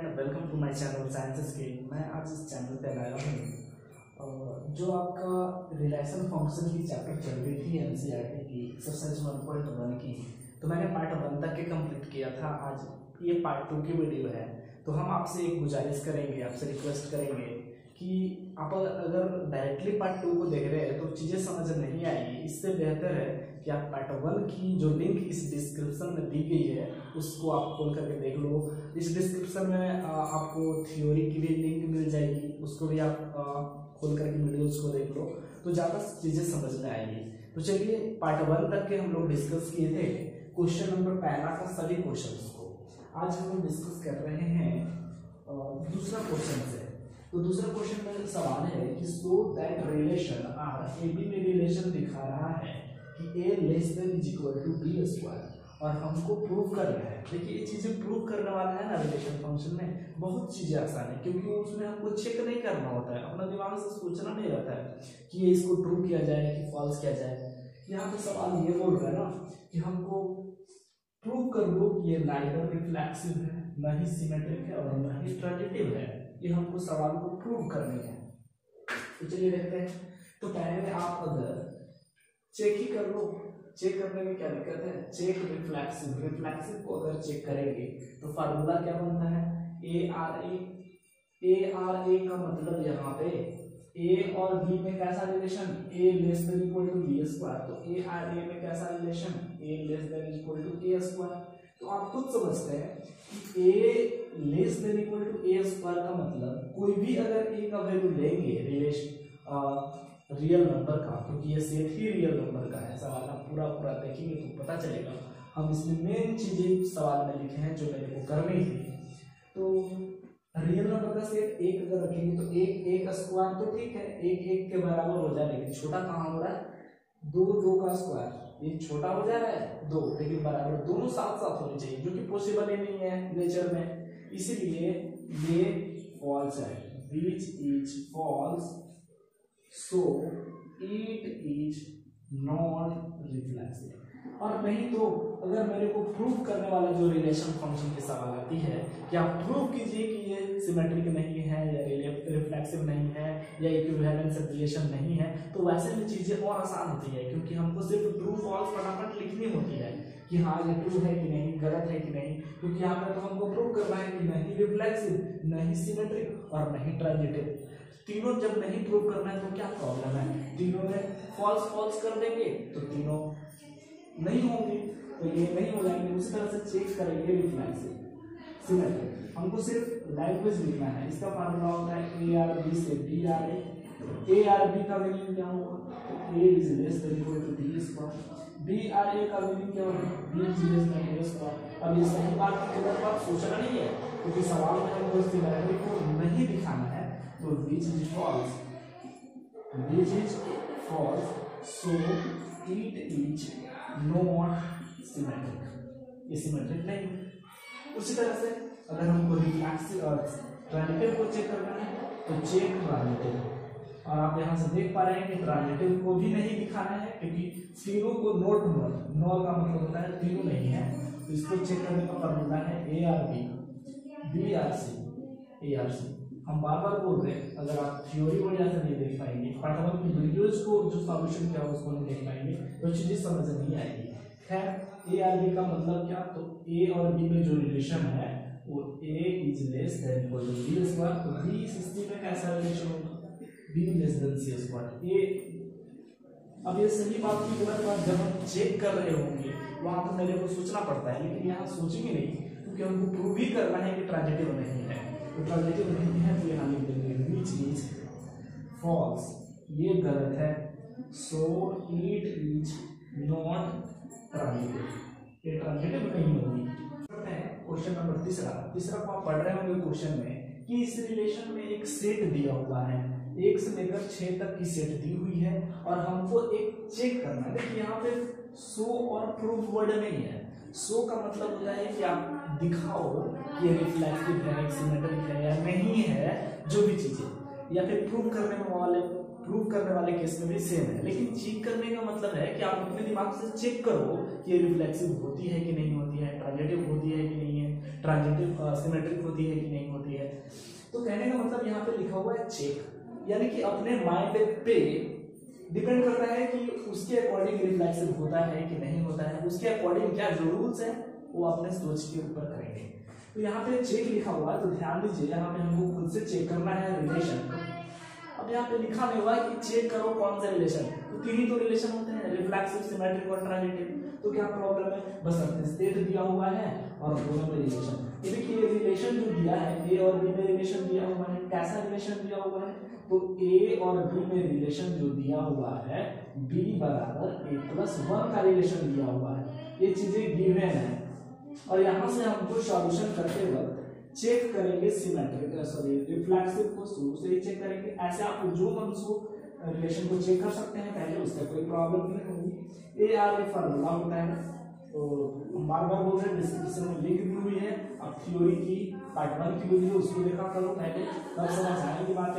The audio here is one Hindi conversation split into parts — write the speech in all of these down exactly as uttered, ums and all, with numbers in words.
And welcome to my channel science skill. मैं आज इस चैनल पे लाया हूँ जो आपका रिलेशन फंक्शन की चैप्टर चल रही थी एनसीईआरटी की एक्सरसाइज वन पॉइंट वन की। तो मैंने पार्ट वन तक के कंप्लीट किया था। आज ये पार्ट टू की वीडियो है। तो हम आपसे एक गुजारिश करेंगे, आपसे रिक्वेस्ट करेंगे कि आप अगर डायरेक्टली पार्ट टू को देख रहे हैं तो चीज़ें समझ नहीं आएगी। इससे बेहतर है कि आप पार्ट वन की जो लिंक इस डिस्क्रिप्शन में दी गई है उसको आप खोल करके देख लो। इस डिस्क्रिप्शन में आपको थ्योरी की भी लिंक मिल जाएगी, उसको भी आप खोल करके वीडियोज को देख लो तो ज़्यादा चीज़ें समझ में आएगी। तो चलिए पार्ट वन तक के हम लोग डिस्कस किए थे क्वेश्चन नंबर पहला का सभी क्वेश्चन को। आज हम लोग डिस्कस कर रहे हैं दूसरा क्वेश्चन से। तो दूसरा क्वेश्चन में सवाल है कि so that relation R A B में रिलेशन दिखा रहा है कि A less than is equal to B square और हमको प्रूव करना है। देखिए ये चीजें प्रूव करने वाला है ना रिलेशन फंक्शन में बहुत चीजें आसान है, क्योंकि उसमें हमको चेक नहीं करना होता है, अपना दिमाग से सोचना नहीं रहता है कि ये इसको ट्रू किया जाए कि फॉल्स किया जाए। यहाँ पे सवाल ये बोल रहा है ना कि हमको प्रूव कर दो कि ये नाइदर रिफ्लेक्सिव है, न ही सिमेट्रिक है और न ही ट्रांजिटिव है। ये हमको सवाल को प्रूव करनी है। तो चलिए देखते हैं। तो पहले आप अगर चेक ही कर लो, चेक करने में क्या दिक्कत है। चेक रिफ्लेक्सिव, रिफ्लेक्सिव को अगर चेक करेंगे तो फार्मूला क्या बनता है A R A. A R A का मतलब यहाँ पे ए और बी में कैसा relation, A less than equal to B square. तो ए आर ए में कैसा relation, A less than equal to A square. तो आप खुद समझते हैं कि A less than equal to A square का मतलब कोई भी अगर ए का वैल्यू लेंगे रिलेशन रियल नंबर का, क्योंकि ये सेट ही रियल नंबर का है। सवाल आप पूरा पूरा देखेंगे तो पता चलेगा। हम इसमें मेन चीजें सवाल में लिखे हैं जो मेरे को करनी थी। तो रियल नंबर का सेट एक अगर रखेंगे तो एक एक स्क्वायर तो ठीक है, एक एक के बराबर हो जाए, लेकिन छोटा कहाँ हो रहा है, दो दो का स्क्वायर। ये छोटा हो जा रहा है दो, लेकिन बराबर दोनों साथ साथ होने चाहिए, जो कि पॉसिबल ही नहीं है नेचर में। इसीलिए ये फॉल्स है, which is false, so it is not reflexive. और नहीं तो अगर मेरे को प्रूव करने वाला जो रिलेशन फंक्शन की सवाल आती है कि आप प्रूव कीजिए कि ये सिमेट्रिक नहीं है या रिफ्लेक्सिव नहीं है या इक्विवेलेंस रिलेशन नहीं है, तो वैसे में चीजें और आसान होती है, क्योंकि हमको सिर्फ ट्रू फॉल्स फटाफट लिखनी होती है कि हाँ ये ट्रू है कि नहीं, गलत है कि नहीं। क्योंकि यहाँ पे तो हमको प्रूव करना है कि नहीं रिफ्लेक्सिव, नहीं सिमेट्रिक और नहीं ट्रांजिटिव। तीनों जब नहीं प्रूव करना है तो क्या प्रॉब्लम है, तीनों में फॉल्स फॉल्स कर देंगे तो तीनों नहीं होंगे, तो ये नहीं हो जाएंगे। उसी तरह से चेक करेंगे रिफ्लेक्सिव सिमेट्रिक। हमको सिर्फ लैंग्वेज लिखना है। इसका फार्मूला होता है ए आर बी से B R A. A R B का मीनिंग क्या होगा, A is less than equal to B square. B R A का मीनिंग क्या होगा, B is less than A square. अब ये सही बात की जगह पर सोचना नहीं है, क्योंकि सवाल में हमको सिमेट्रिक को नहीं दिखाना है। तो which is false, which is false, so it is not symmetric, ये सिमेट्रिक नहीं। उसी तरह से अगर हमको रिफ्लेक्सिव और ट्रांजिटिव को चेक करना है तो चेक ट्रांजिटिव। और आप यहाँ से देख पा रहे हैं कि ट्रांजिटिव को भी नहीं दिखाना है, क्योंकि तीनों को नोट नॉल नॉल का मतलब होता है तीनों नहीं है। तो इसको चेक करने का फॉर्मूला है A R B, B R C, A R C. हम बार बार बोल रहे हैं, अगर आप थ्योरी वजह से नहीं देख पाएंगे, पार्ट वन की वीडियोज को जो सॉल्यूशन क्या उसको नहीं देख पाएंगे तो चीजें समझ नहीं आएगी। खैर ए आर बी का मतलब क्या, तो ए और बी में जो रिलेशन है वो A is less than equal to B square. तो बी इस स्थिति में कैसा रिलेशन होगा, B less than C square. ए अब ये सही बात की गलत बात जब हम चेक कर रहे होंगे वहां तो मेरे को सोचना पड़ता है, लेकिन यहाँ सोचेंगे नहीं, क्योंकि हमको प्रूव ही करना है कि ट्रांजिटिव नहीं है। तो ट्रांजिटिव नहीं है तो यहाँ लिख देंगे which is false, ये गलत है, so it is not transitive, ये ट्रांजिटिव नहीं होगी। क्वेश्चन नंबर तीसरा तीसरा को आप पढ़ रहे होंगे क्वेश्चन में कि इस रिलेशन में एक सेट दिया हुआ है, एक से लेकर छह तक की सेट दी हुई है और हमको एक चेक करना है। देखिए यहाँ पे सो और प्रूव वर्ड नहीं है। सो का मतलब होता है कि आप दिखाओ कि ये रिफ्लेक्टिव है, सिमेट्रिक है या नहीं है, जो भी चीजें। या फिर प्रूव करने में वाले प्रूव करने वाले केस में भी सेम है, लेकिन चेक करने का मतलब है कि आप अपने दिमाग से चेक करो कि ये रिफ्लेक्सिव होती है कि नहीं होती है, ट्रांजिटिव होती है कि नहीं है। ट्रांजिटिव सिमेट्रिक होती है कि नहीं होती है। तो कहने का मतलब यहाँ पे लिखा हुआ है चेक, यानी कि अपने माइंड पे डिपेंड करता है कि उसके अकॉर्डिंग रिफ्लेक्सिव होता है कि नहीं होता है, उसके अकॉर्डिंग क्या जो रूल्स है वो अपने सोच के ऊपर करेंगे। तो यहाँ पे चेक लिखा हुआ है, तो ध्यान दीजिए यहाँ पे हमको खुद से चेक करना है रिलेशन। अब यहाँ पे लिखा नहीं हुआ है कि चेक करो कौन सा रिलेशन, तो तीन ही तो रिलेशन होते हैं, रिफ्लेक्सिव, सिमेट्रिक और ट्रांजिटिव। तो क्या प्रॉब्लम है, बस अपने स्टेट दिया हुआ है और दोनों में रिलेशन। ये देखिए रिलेशन जो दिया है ए और बी में रिलेशन दिया हुआ है, कैसा रिलेशन दिया हुआ है, तो ए और बी में रिलेशन जो दिया हुआ है बी बराबर ए प्लस वन का रिलेशन दिया हुआ है। ये चीजें गिवन है और यहाँ से हमको सॉल्यूशन करते वक्त चेक करेंगे सिमेट्रिक सॉरी रिफ्लेक्सिव को शुरू से ही चेक करेंगे। ऐसे आप जो मन सो रिलेशन को चेक कर सकते हैं पहले, उसका कोई प्रॉब्लम नहीं होगी। ए आर ए फार्मूला होता है, तो बार बार बोल रहे हैं डिस्क्रिप्शन में लिंक दी हुई है। अब थ्योरी की पार्ट वन की वीडियो उसको देखा करो पहले, तब समझ आएगी बातें।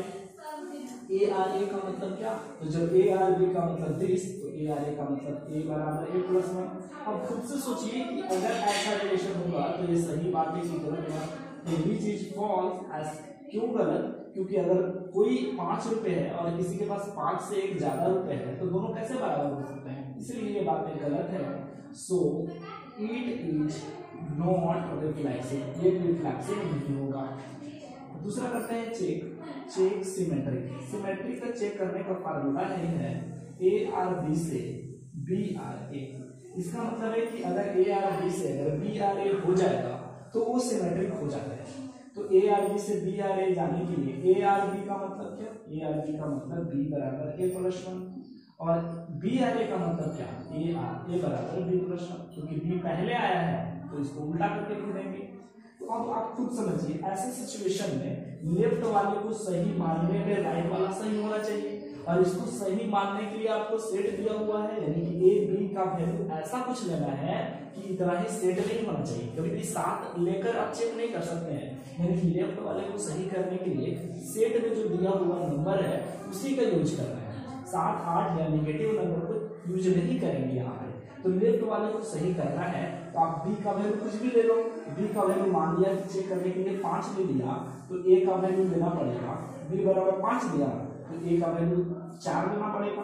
ए आर ए का मतलब क्या, तो जब ए आर बी का मतलब दिस, तो ए आर ए का मतलब ए बराबर ए प्लस वन। अब खुद से सोचिए कि अगर ऐसा रिलेशन होगा तो ये सही बात है कि गलत बात, ये भी चीज फॉल्स। क्यों गलत, क्योंकि अगर कोई पांच रुपए है और किसी के पास पांच से एक ज्यादा रुपए है तो दोनों कैसे बराबर हो सकते हैं, इसलिए ये बातें गलत है। So it is not reflexive, ये रिफ्लेक्सिव नहीं होगा। दूसरा करते हैं चेक, चेक सिमेट्रिक। सिमेट्रिक का चेक करने का फार्मूला है ए आर बी से बी आर ए। इसका मतलब है कि अगर ए आर बी से अगर बी आर ए हो जाएगा तो वो सिमेट्रिक हो जाता है। तो ए आर बी से बी आर ए जाने के लिए ए आर बी का मतलब क्या, ए आर बी का मतलब बी बराबर ए प्लस वन, और बी आर ए का मतलब क्या, ए आर ए बराबर बी प्लस वन, क्योंकि बी पहले आया है तो इसको उल्टा करके लिख देंगे। तो अब आप खुद समझिए, ऐसे सिचुएशन में लेफ्ट वाले को सही मानने में राइट वाला सही होना चाहिए, और इसको सही मानने के लिए आपको सेट दिया हुआ है, यानी कि ए बी का वैल्यू ऐसा कुछ लेना है कि इतना ही सेट नहीं होना चाहिए। कभी भी साथ लेकर आप चेक नहीं कर सकते हैं, यानी कि लेफ्ट वाले को सही करने के लिए सेट में जो दिया हुआ नंबर है उसी का यूज करना है। सात आठ या निगेटिव नंबर को यूज नहीं करेंगे यहाँ पे। तो लेफ्ट वाले को सही करना है तो आप बी का वैल्यू कुछ भी ले लो। बी का वैल्यू मान लिया चेक करने के लिए पांच ले लिया, तो ए का वैल्यू लेना पड़ेगा, बी बराबर पांच लिया तो ए का वैल्यू चार लेना पड़ेगा।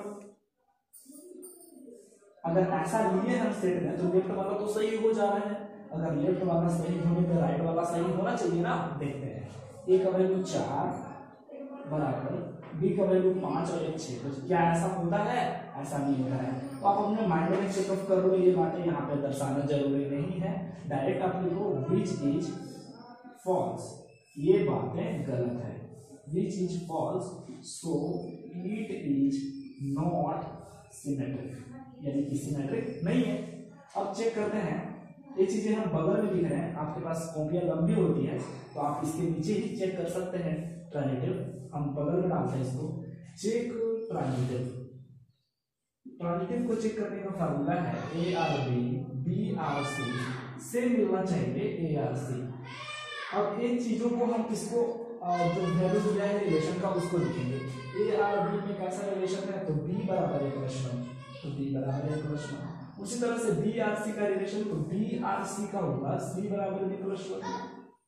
अगर ऐसा लिए हम सेट में तो लेफ्ट वाला तो सही हो जा रहा है, अगर लेफ्ट वाला सही होने पर राइट वाला सही होना चाहिए ना। देखते हैं, ए का वैल्यू चार बराबर बी का वैल्यू पांच और एक छह, तो क्या ऐसा होता है, ऐसा नहीं होता है। तो आप अपने माइंड में चेकअप कर लो, ये बातें यहाँ पे दर्शाना जरूरी नहीं है, डायरेक्ट आप लिखो विच इज फॉल्स, ये बातें गलत है, which is false, so it is not symmetric, यानी कि सिमेट्रिक नहीं है। अब चेक करते हैं, ये चीजें हम बगल में लिख रहे हैं, आपके पास कॉपियां लंबी होती है तो आप इसके नीचे ही चेक कर सकते हैं। ट्रांजिटिव हम बगल में डालते हैं इसको, चेक ट्रांजिटिव। ट्रांजिटिव को चेक करने का फार्मूला है A R B B R C से मिलना चाहिए ए आर सी। अब इन चीजों को हम इसको जो वैल्यू दिया है रिलेशन का उसको लिखेंगे। ए आर बी में कैसा रिलेशन है, तो बी बराबर ए प्लस वन, तो बी बराबर ए प्लस वन। उसी तरह से बी आर सी का रिलेशन, तो बी आर सी का होगा सी बराबर बी प्लस वन,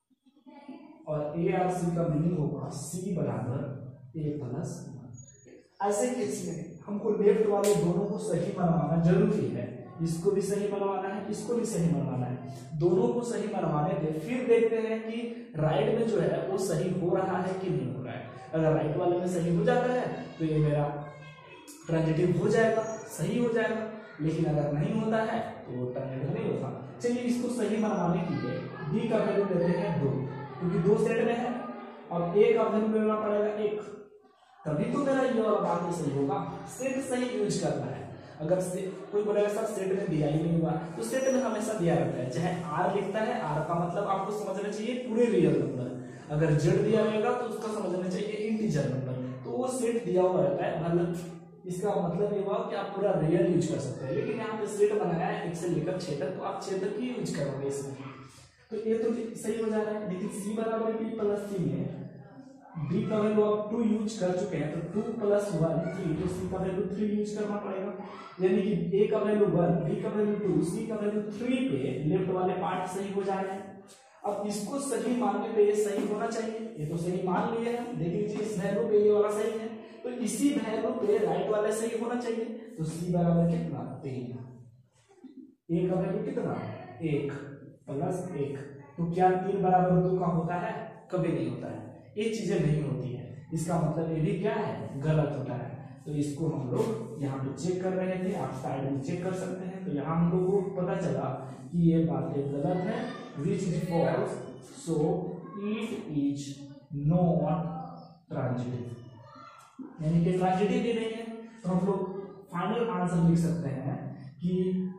और ए आर सी का मीनिंग होगा सी बराबर ए प्लस वन। ऐसे केस में हमको लेफ्ट वाले दोनों को सही मनवाना जरूरी है, इसको भी सही मनवाना है, इसको भी सही मनवाना है, दोनों को सही मनवाने के फिर देखते हैं कि राइट में जो है वो सही हो रहा है कि नहीं हो रहा है। अगर राइट वाले में सही हो जाता है तो ये मेरा ट्रांजिटिव हो जाएगा, सही हो जाएगा, लेकिन अगर नहीं होता है तो वो ट्रांजिटिव नहीं होता। चलिए इसको सही मनवाने के लिए बी का वैल्यू लेते हैं दो, क्योंकि दो सेट में है, अब ए का वैल्यू लेना पड़ेगा एक, तभी तो मेरा ये वाला बात सही होगा। सेट सही यूज करना है। अगर से, कोई बोलेगा सर सेट में दिया ही नहीं हुआ, तो सेट में हमेशा दिया रहता है, चाहे आर लिखता है, आर का मतलब आपको समझना चाहिए पूरे रियल नंबर, अगर जेड दिया रहेगा तो उसका समझना चाहिए इंटीजर नंबर, तो वो सेट दिया हुआ रहता है। मतलब इसका मतलब ये हुआ कि आप पूरा रियल यूज कर सकते हैं, लेकिन यहाँ पे सेट बनाया है एक से लेकर छह तक, तो आप छह तक ही यूज करोगे इसमें, तो ये तो सही हो जा रहा है। लेकिन सी बराबर बी प्लस सी में बी का वैल्यू आप टू यूज कर चुके हैं, तो टू प्लस वन थ्री, तो सी का वैल्यू थ्री यूज करना पड़ेगा, यानी कि ए का वैल्यू वन, बी का वैल्यू टू, सी का वैल्यू थ्री पे लेफ्ट वाले पार्ट सही हो जा रहे हैं। अब इसको सही मानने पे ये सही होना चाहिए, ये तो सही मान लिए हैं, देख लीजिए इस वैल्यू पे ये वाला सही है, तो इसी वैल्यू पे राइट वाला सही होना चाहिए। तो सी बराबर कितना, तीन, ए का वैल्यू कितना, एक प्लस एक, तो क्या तीन बराबर दो का होता है, कभी नहीं होता है, ये चीजें नहीं होती है, इसका मतलब ये भी क्या है, गलत होता है। तो इसको हम लोग यहाँ पे चेक कर रहे थे, आप साइड में चेक कर सकते हैं। तो यहाँ हम लोग को पता चला कि ये बातें गलत है, which is false, so it is not transitive, यानी कि ट्रांजिटिव भी नहीं है। तो हम लोग फाइनल आंसर लिख सकते हैं कि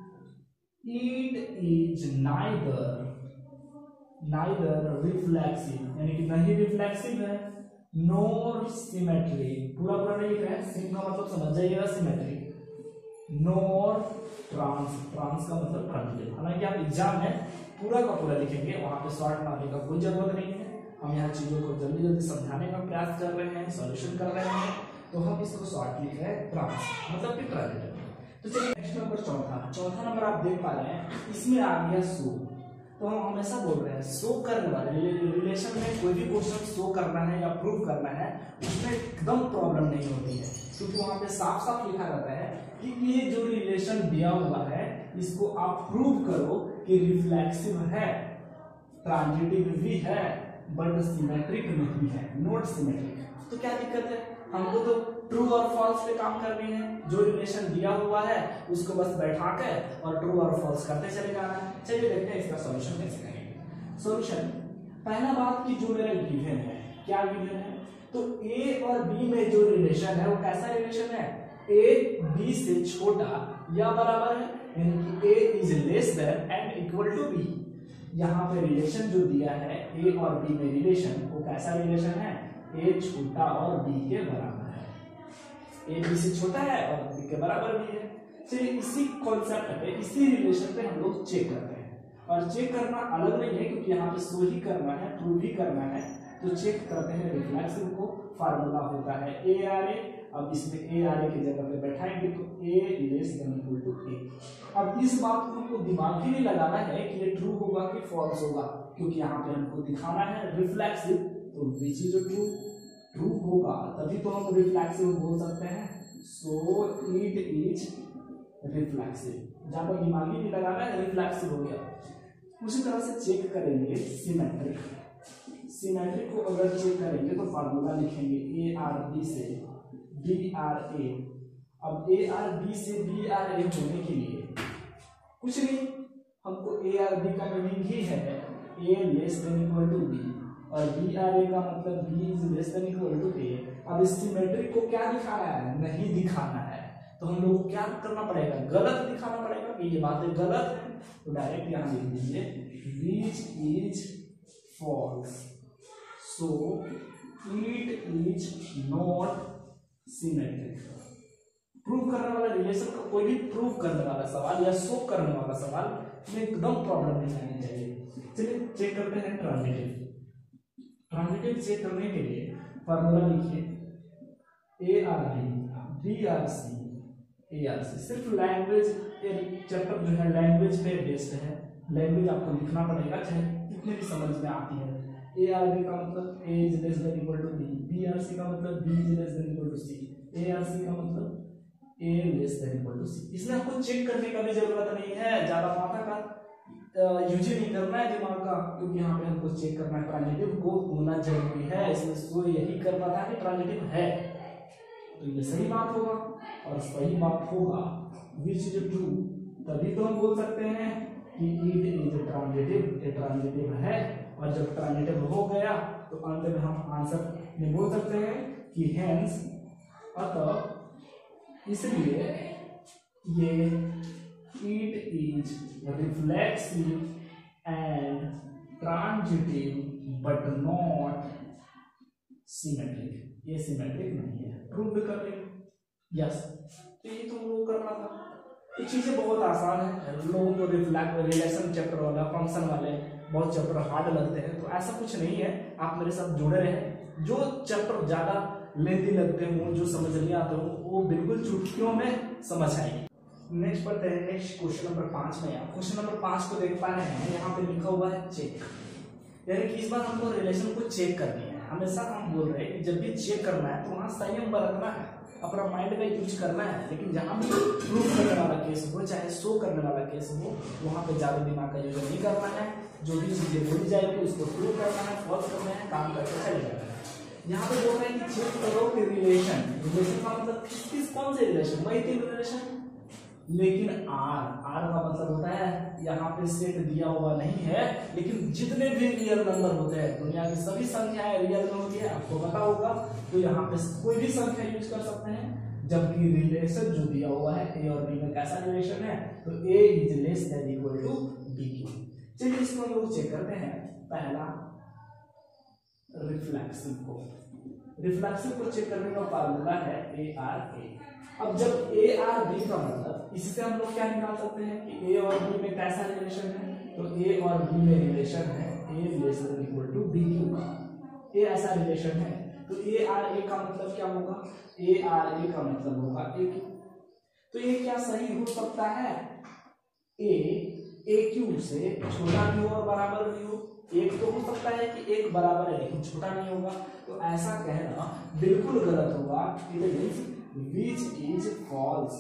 it is neither neither reflexive, यानी कि नहीं रिफ्लेक्सिव है, नॉर सिमेट्रिक, पूरा पूरा नहीं लिख रहे हैं, सिम का मतलब समझ जाइएगा सिमेट्रिक, नॉर ट्रांस, ट्रांस का मतलब ट्रांजिटिव। हालांकि आप एग्जाम में पूरा का पूरा लिखेंगे, वहां पे शॉर्ट मारने का कोई जरूरत नहीं है, हम यहाँ चीजों को जल्दी जल्दी समझाने का प्रयास कर रहे हैं, सॉल्यूशन कर रहे हैं, तो हम इसको शॉर्ट लिख रहे हैं ट्रांस, मतलब कि ट्रांजिटिव। तो चलिए नेक्स्ट नंबर चौथा, चौथा नंबर आप देख पा रहे हैं, इसमें आ गया सो। तो हम हमेशा बोल रहे हैं शो करने वाले रिलेशन में कोई भी क्वेश्चन शो करना है या प्रूव करना है, उसमें एकदम प्रॉब्लम नहीं होती है, क्योंकि वहां पे साफ साफ लिखा रहता है कि ये जो रिलेशन दिया हुआ है इसको आप प्रूव करो कि रिफ्लेक्सिव है, ट्रांजिटिव भी है, बट सिमेट्रिक नहीं है, नॉट सिमेट्रिक। तो क्या दिक्कत है, हमको तो ट्रू और फॉल्स पे काम करनी है, जो रिलेशन दिया हुआ है उसको बस बैठा के और ट्रू और फॉल्स करते चले जाना है। चलिए देखते हैं इसका सॉल्यूशन कैसे करेंगे। सॉल्यूशन, पहला बात कि जो मेरा गिवन है, क्या गिवन है, तो ए और बी में जो रिलेशन है वो कैसा रिलेशन है, ए बी से छोटा या बराबर है, यानी कि A is less than and equal to B. यहाँ पे रिलेशन जो दिया है ए और बी में रिलेशन, वो कैसा रिलेशन है, ए छोटा और बी के बराबर है, ए बी से छोटा है और बी के बराबर भी है। चलिए इसी कॉन्सेप्ट पे, इसी रिलेशन पे हम लोग चेक करते हैं, और चेक करना अलग नहीं है क्योंकि यहाँ पे शो ही करना है, प्रूव ही करना है, तो चेक करते हैं रिफ्लेक्सिव को। फार्मूला होता है ए आर ए, अब इसमें ए आर ए की जगह पे बैठाएंगे तो A less than equal to A. अब इस बात को हमको दिमाग ही नहीं लगाना है कि ये ट्रू होगा कि फॉल्स होगा, क्योंकि यहाँ पे हमको दिखाना है रिफ्लेक्सिव, तो विच इज ट्रू, ट्रू होगा तभी तो हम रिफ्लेक्सिव बोल सकते हैं, सो इट इज रिफ्लेक्सिव। ज्यादा दिमाग ही नहीं लगाना है, रिफ्लेक्सिव हो गया। उसी तरह से चेक करेंगे सिमेट्रिक, सिमेट्रिक को अगर चेक करेंगे तो फार्मूला लिखेंगे ए आर बी से बी आर ए। अब ए आर बी से बी आर ए होने के लिए कुछ नहीं, हमको ए आर बी का मीनिंग ही है A less than equal to B, और बी आर ए का मतलब B is less than equal to A. अब इस सिमेट्रिक को क्या दिखाना है, नहीं दिखाना है, तो हम लोग को क्या करना पड़ेगा, गलत दिखाना पड़ेगा कि ये बातें गलत है। तो डायरेक्ट यहाँ लिख दीजिए which is false, so it is not symmetric. Prove करने वाला रिलेशन का कोई भी प्रूव करने वाला सवाल या शो करने वाला सवाल में एकदम प्रॉब्लम नहीं आनी चाहिए। चलिए चेक करते हैं ट्रांजिटिव। ट्रांजिटिव चेक करने के लिए फार्मूला लिखिए A R B B R C A R C. सिर्फ लैंग्वेज चैप्टर जो है लैंग्वेज पे बेस्ड है, लैंग्वेज आपको लिखना पड़ेगा चाहे कितने भी समझ में आती है। ए आर बी का मतलब A is less than equal to B, B R C का मतलब B is less than equal to C, A R C का मतलब A less than equal to C. इसमें आपको चेक करने का भी जरूरत नहीं है, ज्यादा माथा का यूज ही नहीं करना है दिमाग का, क्योंकि यहाँ पे हमको चेक करना है ट्रांजिटिव को होना जरूरी है। इसमें सो यही करना था कि ट्रांजिटिव है, तो ये सही बात होगा, और सही बात होगा विच इज ट्रू, तभी तो हम बोल सकते हैं कि इट इज ट्रांजिटिव, ये ट्रांजिटिव है। और जब ट्रांजिटिव हो गया तो अंत में हम आंसर में बोल सकते हैं कि हेंस, अतः इसलिए ये it is reflexive and transitive but not symmetric, ये सिमेट्रिक नहीं है। प्रूव भी कर लेंगे, यस, तो ये तो प्रूव करना था। ये चीजें बहुत आसान है, लोगों को रिफ्लेक्ट रिलेशन चैप्टर वाला फंक्शन वाले बहुत चैप्टर हार्ड लगते हैं, तो ऐसा कुछ नहीं है, आप मेरे साथ जुड़े रहें। जो चैप्टर ज्यादा लेंथी लगते हो, जो समझ नहीं आते हो, वो बिल्कुल चुटकियों में समझ आएगी। नेक्स्ट पढ़ते हैं, नेक्स्ट क्वेश्चन नंबर पांच में। आप क्वेश्चन नंबर पांच को देख पा रहे हैं, यहाँ पे लिखा हुआ है चेक। यानी कि इस बार हमको रिलेशन को चेक करनी है। हमेशा हम बोल रहे हैं कि जब भी चेक करना है तो वहाँ संयम बरतना है, अपना माइंड का यूज करना है। लेकिन जहाँ भी प्रूव करने वाला केस हो, चाहे शो करने वाला केस हो, वहाँ पे ज्यादा दिमाग का यूज नहीं करना है। जो भी चीजें बोली जाएगी उसको प्रूव करना है, फॉल्स करना है, काम करके चले जाना है। यहाँ पे बोल रहे हैं कि चेक करो कि रिलेशन, रिलेशन का मतलब किस किस कौन से रिलेशन, वही तीन रिलेशन। लेकिन आर, आर का मतलब होता है यहाँ पे सेट दिया हुआ नहीं है, लेकिन जितने भी रियल नंबर होते हैं, दुनिया की सभी संख्याएं रियल में होती है, आपको पता होगा। तो यहाँ पे कोई भी संख्या यूज कर सकते हैं, जबकि रिलेशन जो दिया हुआ है ए और बी में कैसा रिलेशन है, तो A is less than equal to B cube. चलिए इसको हम लोग चेक करते हैं। पहला रिफ्लेक्सिव को, रिफ्लेक्सिव को चेक करने का फार्मूला है ए आर ए। अब जब ए आर बी का मतलब, इससे हम लोग क्या निकाल सकते हैं कि ए और बी में कैसा रिलेशन है, तो ए और बी में रिलेशन है A less than equal to B cube का, ए ऐसा रिलेशन है। तो ए आर ए का मतलब क्या होगा, ए आर ए का मतलब होगा ए क्यू। तो ये क्या सही हो सकता है, ए ए क्यू से छोटा भी हो और बराबर भी हो। एक तो हो सकता है कि एक बराबर है लेकिन छोटा नहीं होगा, तो ऐसा कहना बिल्कुल गलत होगा। It means which is false,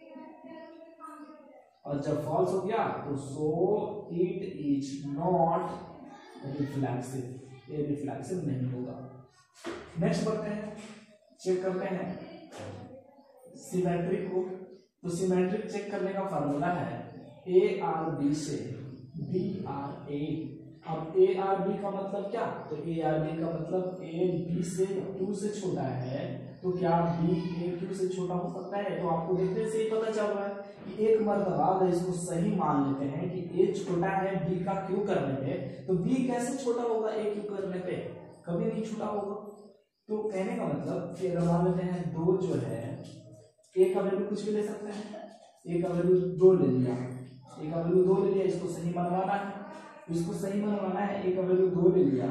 और जब फॉल्स हो गया तो so it is not reflexive, ये रिफ्लेक्सिव नहीं होगा। नेक्स्ट बढ़ते हैं, चेक करते हैं सिमेट्रिक को। तो सिमेट्रिक चेक करने का फार्मूला है ए आर बी से बी आर ए। अब ए आर बी का मतलब क्या, तो ए आर बी का मतलब ए बी से क्यू से छोटा है, तो क्या बी ए क्यू से छोटा हो सकता है। तो आपको देखने से ही पता चल रहा है कि एक मर्तबा अगर इसको सही मान लेते हैं कि ए छोटा है बी का क्यू करने पे, तो बी कैसे छोटा होगा ए क्यू करने पे, कभी नहीं छोटा होगा। तो कहने का मतलब कि अगर मान लेते हैं दो जो है, ए का वैल्यू कुछ भी ले सकते हैं, ए का वैल्यू दो ले लिया, ए का वैल्यू दो ले लिया, इसको सही मनवाना है, इसको सही मनवाना है, ए का वैल्यू दो ले लिया।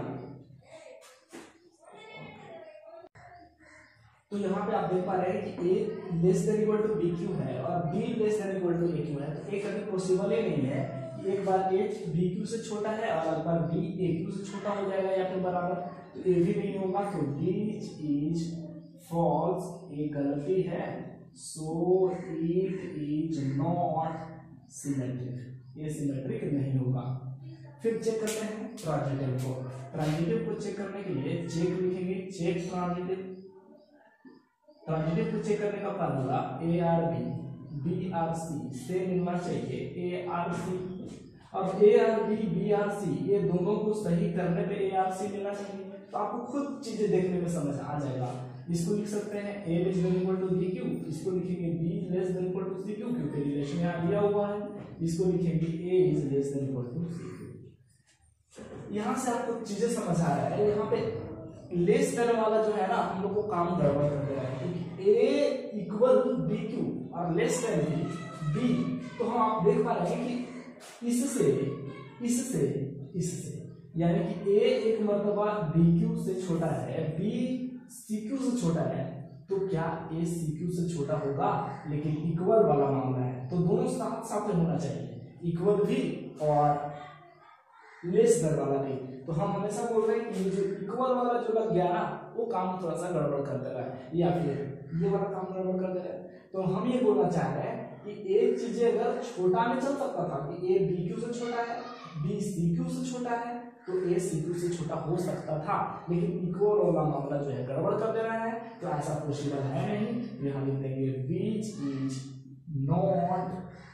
तो यहाँ पे आप देख पा रहे हैं कि A less than equal to B cube है और B less than equal to A cube है। तो ए कभी पॉसिबल ही नहीं है कि एक बार ए बी क्यू से छोटा है और एक बार बी ए क्यू से छोटा हो जाएगा या फिर बराबर, तो ए भी नहीं होगा। तो व्हिच इज फॉल्स, ये गलती है। So it is not symmetric, ये सिमेट्रिक नहीं होगा। फिर चेक करते हैं ट्रांजिटिव को। ट्रांजिटिव को चेक करने के लिए चेक लिखेंगे, चेक ट्रांजिटिव। ट्रांजिटिव को चेक करने का formula A R B B R C से मिलना चाहिए ए आर सी। अब A R B B R C ये दोनों को सही करने पे ए आर सी मिलना चाहिए। तो आपको खुद चीजें देखने में समझ आ जाएगा। इसको लिख सकते हैं a less than equal to B cube, इसको लिखेंगे b less than equal to C cube क्योंकि रिलेशन यहाँ दिया हुआ है, इसको लिखेंगे a is less than equal to C cube. यहाँ से आपको चीजें समझ आ रहा है। यहाँ पे लेस देन वाला जो है ना, हम लोग को काम गड़बड़ कर दे रहा है क्योंकि a equal to B cube और लेस देन b, तो हम आप देख पा रहे हैं कि इससे इससे इससे यानी कि a एक मर्तबा b क्यू से छोटा है, b सी क्यू से छोटा है, तो क्या a सी क्यू से छोटा होगा। लेकिन इक्वल वाला मामला है तो दोनों साथ साथ में होना चाहिए, इक्वल भी और लेस देन वाला भी। तो हम हमेशा बोल रहे हैं कि जो इक्वल वाला जो लग गया ना, वो काम थोड़ा सा गड़बड़ कर दे रहा है या फिर ये वाला काम गड़बड़ कर दे रहा है। तो हम ये बोलना चाह रहे हैं कि एक चीजें अगर छोटा में चल सकता था कि a b क्यू से छोटा है, b सी क्यू से छोटा है, तो a सी क्यू से छोटा हो सकता था, लेकिन इक्वल वाला मामला जो है गड़बड़ कर दे रहा है, तो ऐसा पॉसिबल है नहीं। यहाँ लिख देंगे which is not,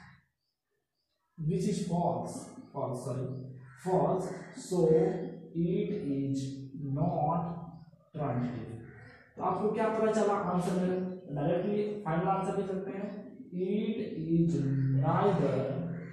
which is false, false sorry false, so it is not transitive. तो आपको क्या पता चला आंसर में, डायरेक्टली फाइनल आंसर दे सकते हैं, इट इज नाइदर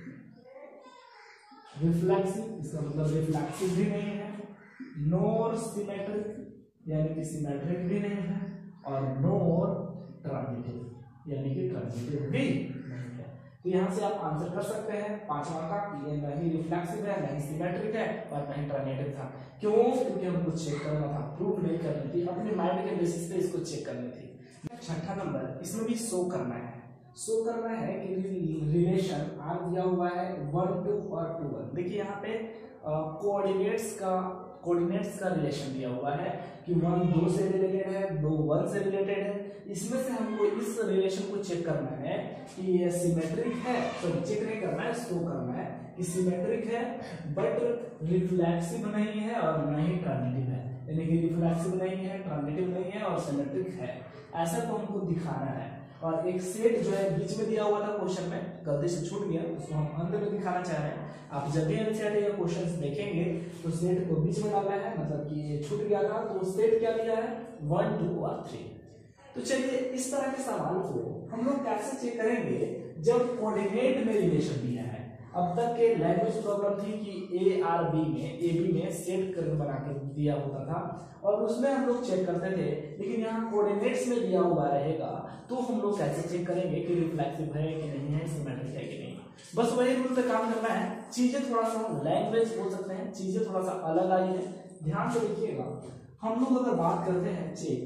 रिफ्लेक्सिव, इसका मतलब रिफ्लेक्सिव भी नहीं है, नोर सिमेट्रिक यानी कि सिमेट्रिक भी नहीं है, और नोर ट्रांजिटिव यानी कि ट्रांजिटिव भी नहीं है। तो यहाँ से आप आंसर कर सकते हैं पांचवा का कि ये नहीं रिफ्लेक्सिव है, नहीं सिमेट्रिक है और नहीं ट्रांजिटिव था। क्यों? क्योंकि हमको चेक करना था, प्रूफ नहीं करनी थी, अपने माइंड के बेसिस पे इसको चेक करनी थी। छठा नंबर, इसमें भी शो करना है, शो करना है कि रिलेशन आर दिया हुआ है वन टू और टू वन। देखिए यहाँ पे कोऑर्डिनेट्स का कोऑर्डिनेट्स का रिलेशन दिया हुआ है कि वन दो से रिलेटेड है, दो वन से रिलेटेड है। इसमें से हमको इस रिलेशन को चेक करना है कि ये सिमेट्रिक है, तो चेक नहीं करना है, शो करना है कि सिमेट्रिक है बट रिफ्लेक्सिव नहीं है और न ही ट्रांजिटिव है, यानी कि रिफ्लेक्सिव नहीं है, ट्रांजिटिव नहीं है और सिमेट्रिक है, ऐसा तो हमको दिखाना है। और एक सेट जो है बीच में दिया हुआ था क्वेश्चन में, गलती से छूट गया, उसको हम अंत में दिखाना चाह रहे हैं। आप जब भी एनसीईआरटी या क्वेश्चंस देखेंगे तो सेट को बीच में डाला है, मतलब कि ये छूट गया था, तो सेट क्या दिया है, वन टू और थ्री। तो चलिए इस तरह के सवाल को हम लोग कैसे चेक करेंगे जब कोऑर्डिनेट में रिलेशन दिया है। अब तक के लैंग्वेज प्रॉब्लम थी कि ए आर बी में ए बी में सेट कर बना के दिया होता था और उसमें हम लोग चेक करते थे, लेकिन यहाँ कोऑर्डिनेट्स में दिया हुआ रहेगा तो हम लोग कैसे चेक करेंगे कि रिफ्लेक्सिव है कि नहीं है, सिमेट्रिक है कि नहीं। बस वही रूल पे काम करना है। चीजें थोड़ा सा लैंग्वेज बोल सकते हैं, चीजें थोड़ा सा अलग आई है, ध्यान से देखिएगा। हम लोग अगर बात करते हैं चेक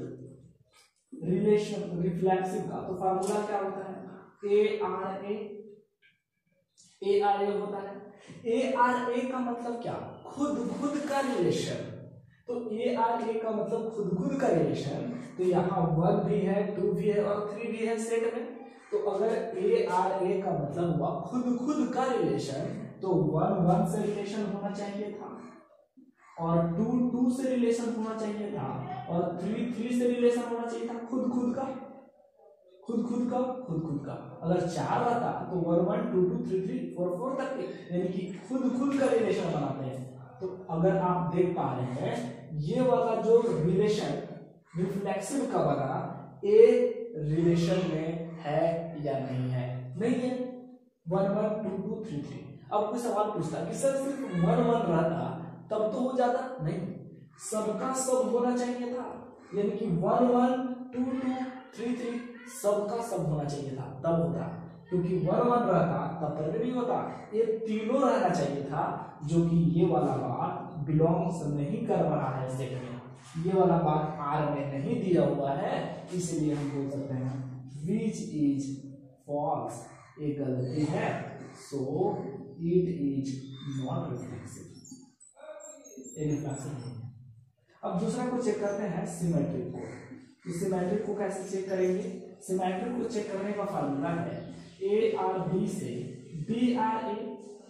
रिलेशन रिफ्लेक्सिव का, तो फार्मूला क्या होता है, A R A A R ए होता है। ए आर ए का मतलब क्या, खुद खुद का रिलेशन। तो ए आर ए का मतलब खुद खुद का रिलेशन, तो यहाँ वन भी है, टू भी है और थ्री भी है सेट में। तो अगर ए आर ए का मतलब हुआ खुद खुद का रिलेशन, तो वन वन से रिलेशन होना चाहिए था और टू टू से रिलेशन होना चाहिए था और थ्री थ्री से रिलेशन होना चाहिए था, खुद खुद का खुद खुद का खुद खुद का। अगर चार रहता तो one one two two three three four four तक के, यानी कि खुद खुद का रिलेशन बनाते हैं। तो अगर आप देख पा रहे हैं ये वाला जो रिलेशन रिफ्लेक्सिव का बना, ए रिलेशन में है या नहीं है, नहीं है, one one two two three three. अब कोई सवाल पूछता कि सर सिर्फ वन वन रहता तब तो हो जाता, नहीं, सबका सब होना चाहिए था, यानी कि one one two two three three सबका सब होना चाहिए था, तब होता। क्योंकि वन वन रहता तब पर नहीं होता, ये तीनों रहना चाहिए था, जो कि ये वाला बात बिलोंग्स नहीं कर रहा है सेट में, ये वाला बात आर में नहीं दिया हुआ है, इसलिए हम बोल सकते हैं विच इज फॉल्स, ये गलती है, so it is not reflexive, ये रिफ्लेक्सिव नहीं है। अब दूसरा को चेक करते हैं सिमेट्रिक को। तो सिमेट्रिक को कैसे चेक करेंगे, सिमेट्रिक को चेक करने का फार्मूला है ए आर बी से बी आर ए।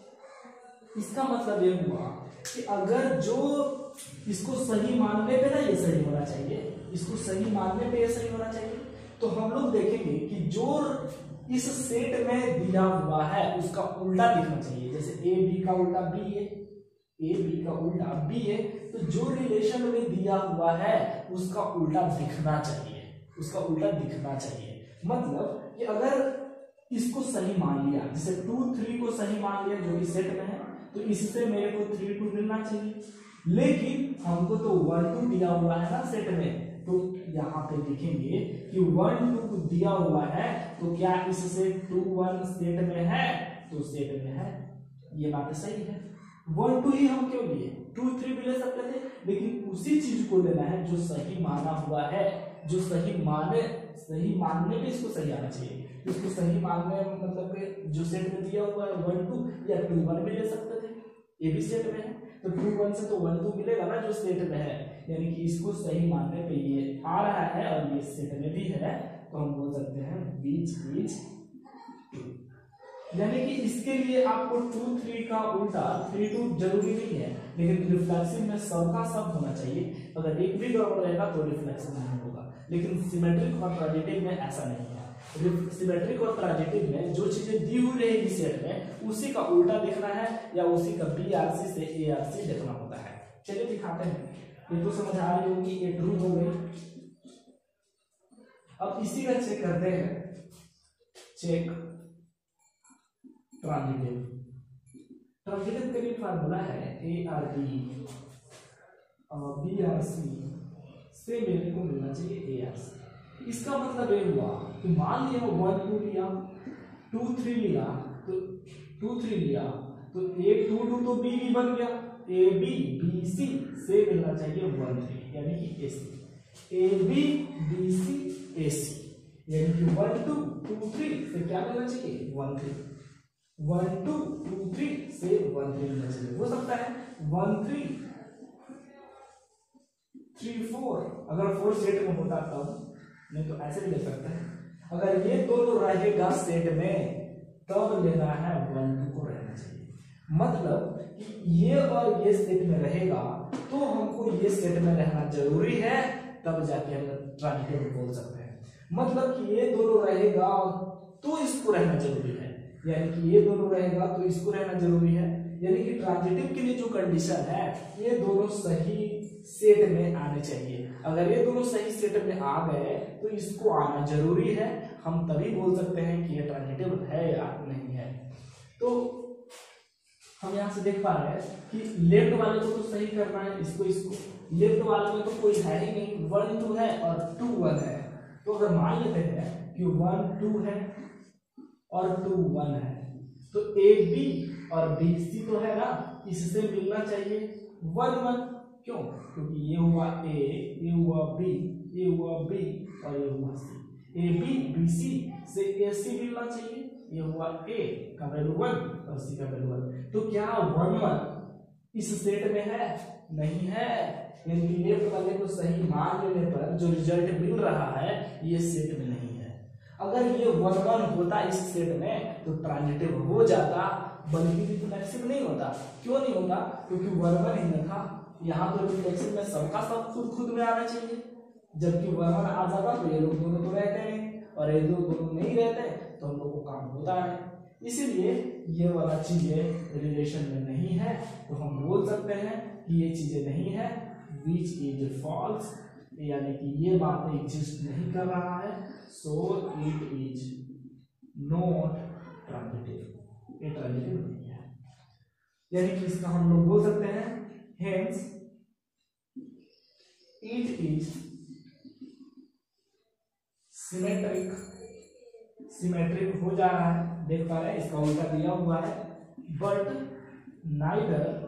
इसका मतलब ये हुआ कि अगर जो इसको सही मानने पे ना ये सही होना चाहिए, इसको सही मानने पे ये सही होना चाहिए, तो हम लोग देखेंगे कि जो इस सेट में दिया हुआ है उसका उल्टा दिखना चाहिए। जैसे ए बी का उल्टा बी है, ए बी का उल्टा बी है, तो जो रिलेशन में दिया हुआ है उसका उल्टा दिखना चाहिए, उसका उल्टा दिखना चाहिए। मतलब कि अगर इसको सही मान लिया, जैसे टू थ्री को सही मान लिया जो कि सेट में है, तो इससे मेरे को थ्री टू मिलना चाहिए, लेकिन हमको तो वन टू दिया हुआ है ना सेट में, तो यहाँ पे देखेंगे कि वन टू दिया हुआ है, तो क्या इससे टू वन सेट में है, तो सेट में है, ये बात सही है। वन टू ही हम क्यों लिए, टू थ्री भी ले सकते थे, लेकिन उसी चीज को लेना है जो सही माना हुआ है, जो सही माने, सही मानने में इसको सही आना चाहिए। इसको सही मानने में मतलब कि जो सेट में दिया हुआ है वन टू या टू वन भी ले सकते थे, ये भी सेट में है, तो टू वन से तो वन टू मिलेगा ना जो सेट में है, यानी कि इसको सही मानने पे ये आ रहा है और ये सेट में भी है, तो हम बोल सकते हैं बीच बीच टू। यानी कि इसके लिए आपको टू थ्री का उल्टा थ्री टू जरूरी नहीं है, लेकिन रिफ्लेक्सिव में सबका सब होना चाहिए। अगर एक भी गड़बड़ रहेगा तो रिफ्लेक्सिव नहीं होगा, लेकिन सिमेट्रिक और ट्रांजिटिव में ऐसा नहीं है। सिमेट्रिक और ट्रांजिटिव में जो चीजें दी हुई रहेगी सेट में उसी का उल्टा देखना है या उसी का बी आर सी से ए आर सी देखना होता है। चलिए दिखाते हैं, ये तो समझ आ रही होगी, ये ट्रू हो गई। अब इसी का चेक करते हैं, चेक ट्रांजिटिव। ट्रांजिटिव के लिए फार्मूला है A R B B R C से मेरे को मिलना चाहिए ए आर सी। इसका मतलब ये हुआ कि मान लिया वन टू लिया, टू थ्री लिया, तो टू थ्री लिया तो ए टू टू तो बी भी बन गया, ए बी बी सी से मिलना चाहिए वन थ्री, यानी कि ए सी, ए बी बी सी ए सी, यानी कि वन टू टू थ्री से क्या मिलना चाहिए one three, one two two three से वन थ्री मिलना चाहिए। हो सकता है वन थ्री थ्री फोर, अगर फोर सेट में होता तब, नहीं तो ऐसे भी ले सकते हैं। अगर ये दोनों रहेगा सेट में तब लेना है वन टू को रहना चाहिए। मतलब कि ये और ये सेट में रहेगा तो हमको ये सेट में रहना जरूरी है, तब जाके हम ट्रांजिटिव बोल सकते हैं। मतलब कि ये दोनों रहेगा तो इसको रहना जरूरी है, यानी कि ये दोनों रहेगा तो इसको रहना जरूरी है। यानी कि ट्रांजिटिव के लिए जो कंडीशन है, ये दोनों सही सेट में आने चाहिए। अगर ये दोनों सही सेट में आ गए तो इसको आना जरूरी है, हम तभी बोल सकते हैं कि ये ट्रांजिटिव है या नहीं है। तो हम यहाँ से देख पा रहे हैं कि लेफ्ट वाले को तो सही करना है, इसको इसको लेफ्ट वाले में तो कोई है ही नहीं, वन टू है और टू वन है। तो अगर मान लेते हैं कि वन टू है और टू वन है, तो ए बी और बी सी तो है ना, इससे मिलना चाहिए वन वन। क्यों? क्योंकि ये हुआ ए, ये हुआ बी, ये हुआ बी और ये हुआ सी। ए बी बी सी से ए सी मिलना चाहिए, ये हुआ ए का वैल्यू वन और सी का वैल्यू वन। तो क्या वन वन इस सेट में है? नहीं है। यानी कि लेफ्ट वाले को सही मान लेने पर जो रिजल्ट मिल रहा है ये सेट में नहीं है। अगर ये वन वन होता इस सेट में तो ट्रांजिटिव हो जाता, बल्कि रिफ्लेक्सिव नहीं होता। क्यों नहीं होता? क्योंकि वन वन ही न था। यहाँ तो रिफ्लेक्सिव में सबका सब खुद खुद में आना चाहिए, जबकि वन वन आ जाता तो ये लोग दोनों तो रहते हैं और ये लोग दोनों नहीं रहते तो हम लोग को काम होता है। इसीलिए ये वाला चीजें रिलेशन में नहीं है, तो हम बोल सकते हैं कि ये चीजें नहीं है, विच इज फॉल्स, यानी कि ये बात एग्जिस्ट नहीं कर रहा है। So it is not transitive, ये ट्रांजिटिव नहीं है। यानी कि इसका हम लोग बोल सकते हैं hence it is symmetric, symmetric हो जा रहा है, देख पा रहे हैं इसका उल्टा दिया हुआ है, but neither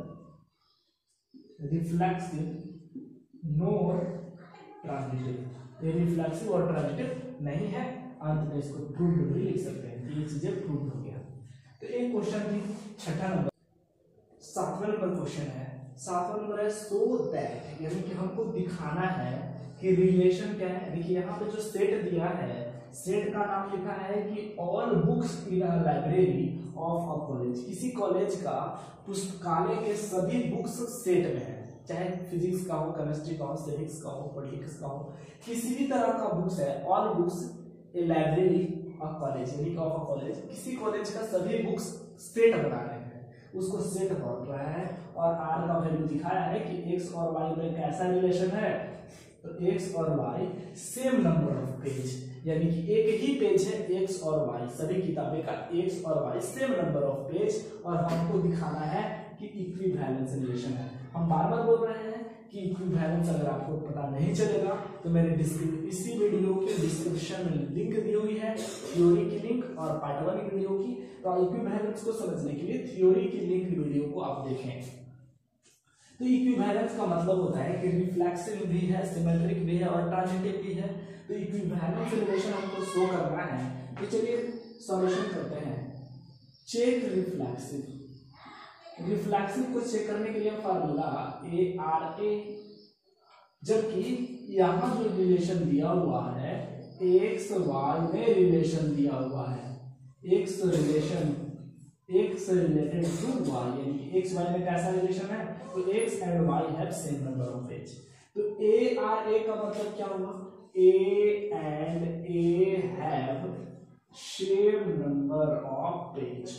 reflexive nor transitive. ये रिफ्लेक्सिव और ट्रांजिटिव नहीं है। अंत में इसको प्रूव्ड भी लिख सकते हैं कि ये चीजें प्रूव्ड हो गया। तो एक क्वेश्चन भी छठा नंबर, सातवां नंबर क्वेश्चन है। सातवां नंबर है सो दैट, यानी कि हमको दिखाना है कि रिलेशन क्या है। देखिए यहाँ पे जो सेट दिया है, सेट का नाम लिखा है कि all books in a library of a college. किसी कॉलेज का पुस्तकालय के सभी बुक्स सेट में है, चाहे फिजिक्स का हो, केमिस्ट्री का हो, सिविक्स का हो, पॉलिटिक्स का हो, किसी भी तरह का बुक्स है। All books a library of college, यानी ऑफ अ कॉलेज, किसी कॉलेज का सभी बुक्स सेट बना रहे हैं, उसको सेट बोल रहा है। और आर का वैल्यू दिखाया है कि एक्स और वाई में कैसा रिलेशन है, तो एक्स और Y same number of page, यानी कि एक ही पेज है एक्स और वाई, सभी किताबें का एक्स और Y same number of page, और हमको दिखाना है कि इक्विवेलेंस रिलेशन है। हम बार बार बोल रहे हैं कि इक्विवेलेंस अगर आपको पता नहीं चलेगा तो मेरे इसी वीडियो के डिस्क्रिप्शन में लिंक दी हुई है, थ्योरी की लिंक और पार्ट वन की वीडियो की। तो इक्विवेलेंस को समझने के लिए थ्योरी की लिंक वीडियो को आप देखें। तो इक्विवेलेंस का मतलब होता है कि रिफ्लेक्सिव भी है, सिमेट्रिक भी है और ट्रांजिटिव भी है। तो इक्विवेलेंस रिलेशन हमको शो करना है। तो चलिए सॉल्यूशन करते हैं। चेक रिफ्लेक्सिव, रिफ्लेक्सिव को चेक करने के लिए फार्मूला ए आर ए, जबकि यहाँ जो रिलेशन दिया हुआ है एक्स वाई में रिलेशन दिया हुआ है, X relation X related to Y, यानी कि एक्स वाई में कैसा रिलेशन है, तो X and Y have same number of page. तो ए आर ए का मतलब क्या हुआ, A and A have same number of page,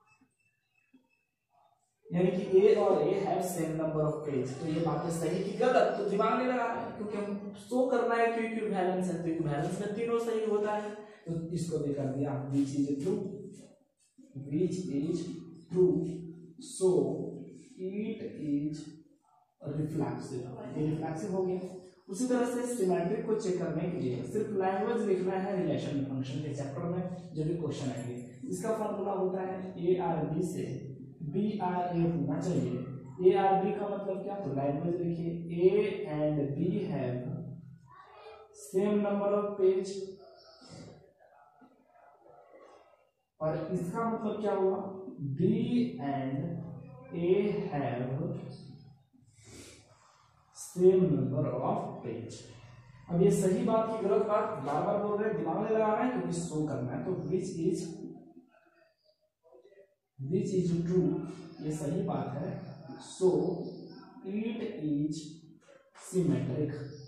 यानी कि ए और A have same number of page. तो ये बातें सही की गलत तो दिमाग नहीं लगा रहा है, क्योंकि हम शो करना है कि इक्विवेलेंस है, तो इक्विवेलेंस में तीनों सही होता है। तो इसको देखा दिया which is true, which is true, so it is reflexive, ये रिफ्लेक्सिव हो गया। उसी तरह से सिमेट्रिक को चेक करने के लिए सिर्फ लैंग्वेज लिखना है रिलेशन फंक्शन के चैप्टर में जो भी क्वेश्चन आएंगे। इसका फॉर्मूला होता है ए आर बी से बी आर ए होना चाहिए। ए आर बी का मतलब क्या, तो लैंग्वेज लिखिए A and B have same number of page, और इसका मतलब क्या हुआ, B and A have same number of page. अब ये सही बात की गलत बात बार बार बोल रहे हैं, दिमाग में लगाना है क्योंकि शो करना है। तो which is which is true, ये सही बात है। So it is symmetric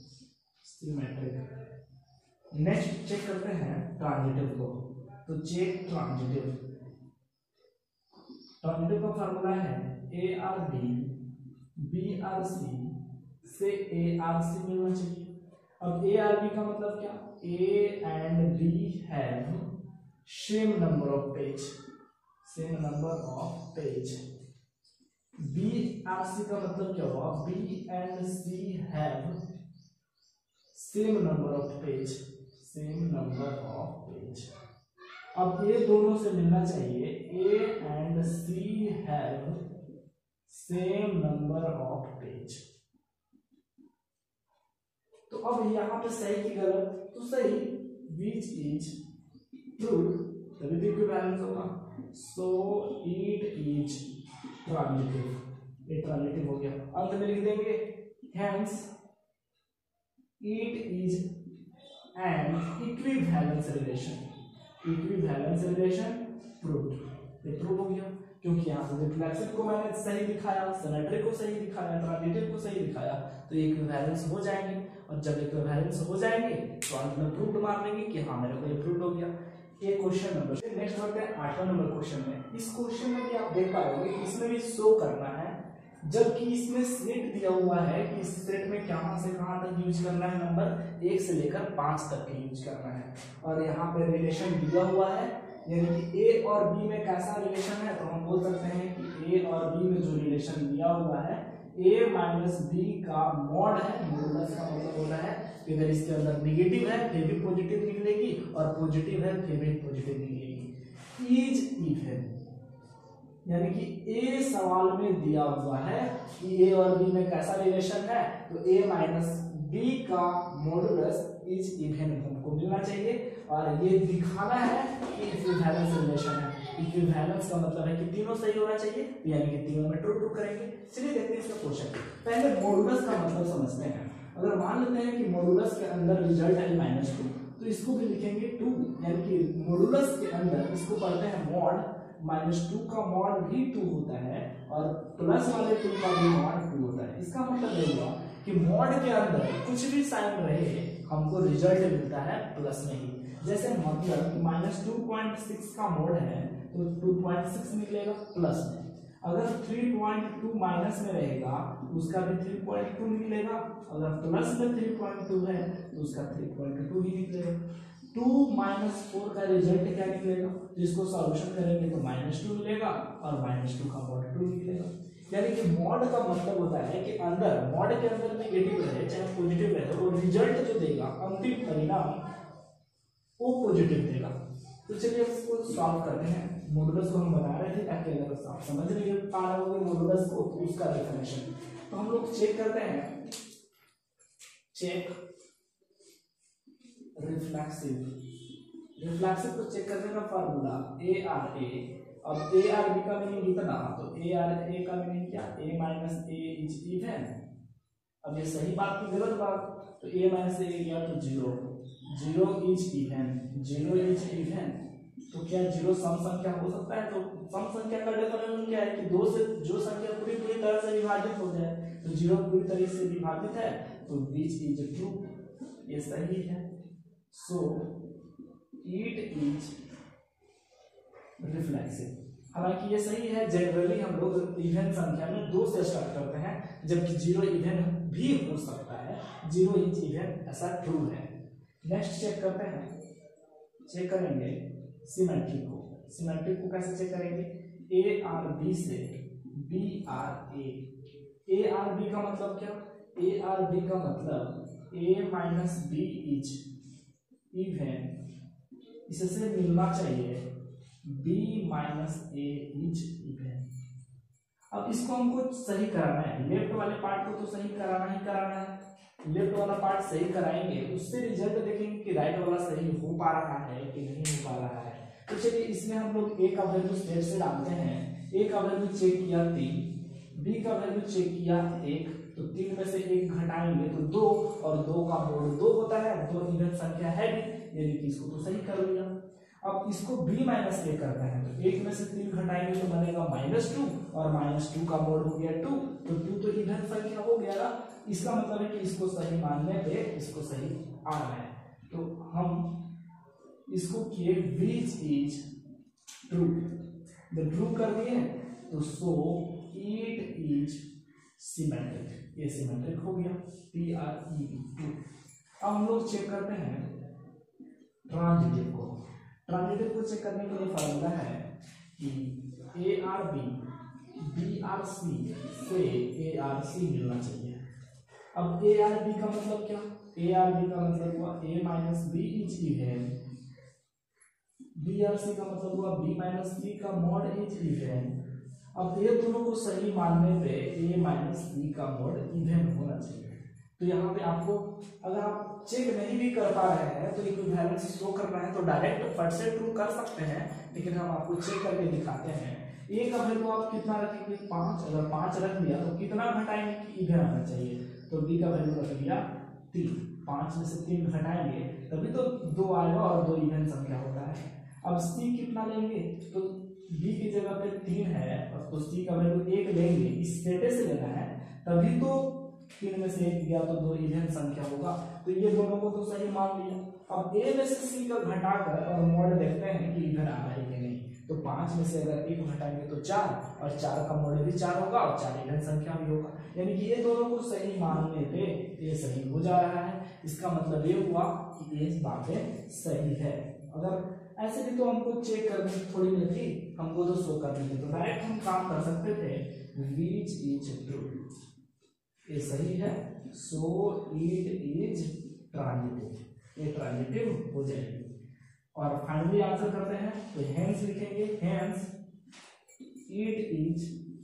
symmetric. Next check करते हैं ट्रांजिटिव को। तो चेक ट्रांजिटिव। ट्रांजिटिव का फॉर्मूला है A R B B R C से ए आर सी मिलना चाहिए। अब ए आर बी का मतलब क्या, A and B have same number of page same number of page. B R C का मतलब क्या हुआ, B and C have same number of page same number of page. अब ये दोनों से मिलना चाहिए, A and C have same number of page. तो अब यहाँ पे सही की गलत, तो सही विच इज ट्रू तभी तो इक्विवेलेंस होगा। सो इट इज ट्रांजिटिव, ये ट्रांजिटिव हो गया। अंत में लिख देंगे hence it is an equivalence relation equivalence relation proved. ये प्रूव हो गया क्योंकि यहाँ से रिफ्लेक्सिव को मैंने सही दिखाया, सिमेट्रिक को सही दिखाया, ट्रांजिटिव को सही दिखाया, तो ये इक्विवेलेंस हो जाएंगे। और जब इक्विवेलेंस हो जाएंगे तो अंत में प्रूव्ड मान लेंगे कि हाँ मेरे को ये प्रूव्ड हो गया। ये क्वेश्चन नंबर। नेक्स्ट बढ़ते हैं आठवां नंबर क्वेश्चन में। इस क्वेश्चन में भी आप देख पाओगे इसमें भी शो करना है, जबकि इसमें सेट दिया हुआ है कि इस सेट में कहां से कहां तक यूज करना है, नंबर एक से लेकर पांच तक के यूज करना है। और यहाँ पे रिलेशन दिया हुआ है, यानी कि ए और बी में कैसा रिलेशन है, तो हम बोल सकते हैं कि ए और बी में जो रिलेशन दिया हुआ है ए माइनस बी का मॉड है। मॉडुलस का मतलब हो रहा है कि अगर इसके अंदर नेगेटिव है फिर भी पॉजिटिव निकलेगी और पॉजिटिव है फिर भी पॉजिटिव निकलेगी। इज इवन, यानी कि ए सवाल में दिया हुआ है कि ए और बी में कैसा रिलेशन है, तो ए माइनस बी का मॉडुलस इज इवन हमको मिलना चाहिए। और ये दिखाना है कि इक्विवेलेंस रिलेशन है। इक्विवेलेंस का मतलब है कि तीनों सही होना चाहिए, यानी कि तीनों में ट्रू ट्रू करेंगे। चलिए देखते हैं इसका क्वेश्चन। पहले मॉडुलस का मतलब समझते हैं। अगर मान लेते हैं कि मॉडुलस के अंदर रिजल्ट है माइनस टू, तो इसको भी लिखेंगे टू, यानी कि मॉडुलस के अंदर इसको पढ़ते हैं मॉड, माइनस टू का मॉड भी टू होता है और प्लस वाले टू का भी मॉड टू होता है। इसका मतलब ये हुआ कि मॉड के अंदर कुछ भी साइन रहे हमको रिजल्ट मिलता है प्लस में ही। जैसे मतलब माइनस टू पॉइंट सिक्स का मोड है तो टू पॉइंट सिक्स निकलेगा प्लस में। अगर थ्री पॉइंट टू माइनस में रहेगा तो उसका भी थ्री पॉइंट टू निकलेगा। अगर प्लस में थ्री पॉइंट टू है तो उसका थ्री पॉइंट टू ही निकलेगा। टू माइनस फोर का रिजल्ट क्या निकलेगा, जिसको सॉल्यूशन करेंगे तो माइनस टू मिलेगा और माइनस टू का मॉड टू निकलेगा। यानी कि मॉड का मतलब होता है कि अंदर मॉड के अंदर नेगेटिव रहे चाहे पॉजिटिव रहे, वो रिजल्ट जो देगा अंतिम परिणाम वो पॉजिटिव देगा। तो चलिए इसको सॉल्व करते हैं। मॉडुलस को हम बना रहे थे ताकि अगर आप समझ नहीं पा रहे होंगे मॉडुलस को तो उसका डेफिनेशन, तो हम लोग चेक करते हैं। चेक रिफ्लेक्सिव रिफ्लेक्सिव को चेक करने का फार्मूला ए आर ए। अब ए आर बी का मीनिंग इतना, तो ए आर ए का मीनिंग क्या, A minus A is even. अब ये सही बात की गलत बात, तो ए माइनस ए गया तो zero, zero is even, zero is even. तो क्या जीरो सम संख्या हो सकता है? तो सम संख्या का डेफिनेशन क्या है कि दो से जो संख्या पूरी पूरी तरह से विभाजित हो जाए, तो जीरो पूरी तरह से विभाजित है तो विच इज ट्रू, ये सही है। So it is reflexive. हालांकि ये सही है, जनरली हम लोग इवन संख्या में दो से स्टार्ट करते हैं, जबकि जीरो इवन भी हो सकता है, जीरो इज इवन ऐसा ट्रू है। नेक्स्ट चेक करते हैं, चेक करेंगे सिमेट्री को। सिमेट्री को कैसे चेक करेंगे, ए आर बी से B R A. A R B का मतलब क्या, ए आर बी का मतलब A minus B is even, इससे मिलना चाहिए b minus A is even. अब इसको हमको सही कराना है, लेफ्ट वाले पार्ट को तो सही कराना ही कराना है। लेफ्ट वाला पार्ट सही कराएंगे, उससे रिजल्ट देखेंगे कि राइट वाला सही हो पा रहा है कि नहीं हो पा रहा है। तो चलिए इसमें हम लोग ए का वैल्यू स्टेट से डालते हैं। ए का वैल्यू चेक किया तीन, बी का वैल्यू चेक किया एक, तो तीन में से एक घटाएंगे तो दो, और दो का मोड दो होता है, दो इवन संख्या है भी, यानी कि इसको तो सही कर लिया। अब इसको b माइनस ए करना है, तो एक में से तीन घटाएंगे तो बनेगा माइनस टू, और माइनस टू का मोड हो गया टू, तो टू तो इवन संख्या हो गया ना, इसका मतलब है कि इसको सही मानने पे इसको सही आ रहा है। तो हम इसको किए विच इज ट्रू, जब ट्रू कर दिए तो सो इट इज सिमेट्रिक, ये सिमेट्रिक हो गया, टी आर ई ट्रू। अब हम लोग चेक करते हैं ट्रांजिटिव को। ट्रांजिटिव को चेक करने के लिए फार्मूला है कि A R B B R C से ए आर सी मिलना चाहिए। अब ए आर बी का मतलब क्या, ए आर बी का मतलब हुआ A minus B is even, B R C का मतलब हुआ बी माइनस सी का मॉड इज इवन। अब ये दोनों को सही मानने पे ए माइनस बी का मॉड इवन होना चाहिए। तो यहाँ पे आपको अगर आप चेक नहीं भी कर पा रहे हैं तो इक्विवेलेंस शो करना है तो डायरेक्ट फट से ट्रू कर सकते हैं, लेकिन हम आपको चेक करके दिखाते हैं। ए का वैल्यू आप कितना रखेंगे, पाँच, अगर पाँच रख दिया तो कितना घटाएंगे कि इवन आना चाहिए, तो बी का वैल्यू रख दिया तीन, पाँच में से तीन घटाएंगे तभी तो दो आएगा और दो इवन संख्या होता है। अब सी कितना लेंगे, तो बी की जगह पे तीन है और तो सी का वैल्यू एक लेंगे, इस सेटे से लेना है, तभी तो तीन में से एक गया तो दो इवन संख्या होगा, तो ये दोनों को तो सही मान लिया। अब ए में से सी का घटाकर और मोड देखते हैं कि इवन आ रहा है कि नहीं, तो पांच में से अगर एक घटाएंगे तो चार, और चार का मोड भी चार होगा और चार इवन संख्या भी होगा, यानी कि ये दोनों को सही मानने पे ये सही हो जा रहा है। इसका मतलब ये हुआ कि ये बातें सही है। अगर ऐसे भी तो हमको चेक करने की थोड़ी नहीं थी, हमको तो शो करनी थी, तो डायरेक्ट हम काम कर सकते थे विच इज ट्रू, ये सही है, सो इट इज ट्रांजिटिव, ये ट्रांजिटिव हो जाएगी। और फाइनली आंसर करते हैं तो हेंस लिखेंगे, hence it is